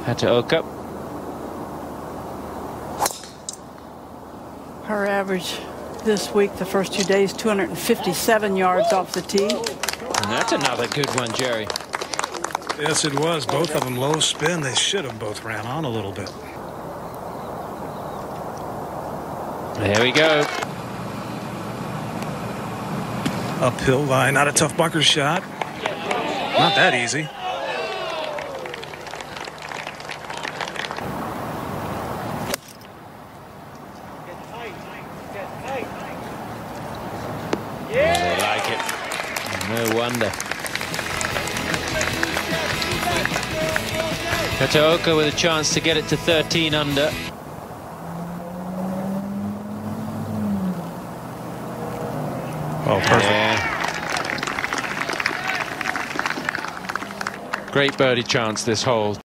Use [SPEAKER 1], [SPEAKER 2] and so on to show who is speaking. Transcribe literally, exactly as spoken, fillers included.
[SPEAKER 1] Hataoka.
[SPEAKER 2] Her average this week, the first two days, two hundred fifty-seven yards off the tee.
[SPEAKER 1] And that's another good one, Jerry.
[SPEAKER 3] Yes, it was. Both of them low spin. They should have both ran on a little bit.
[SPEAKER 1] There we go.
[SPEAKER 3] Uphill line, not a tough bunker shot. Not that easy.
[SPEAKER 1] Yeah, they like it. No wonder. Hataoka with a chance to get it to thirteen under.
[SPEAKER 3] Oh, perfect.
[SPEAKER 1] Yeah. Great birdie chance this hole.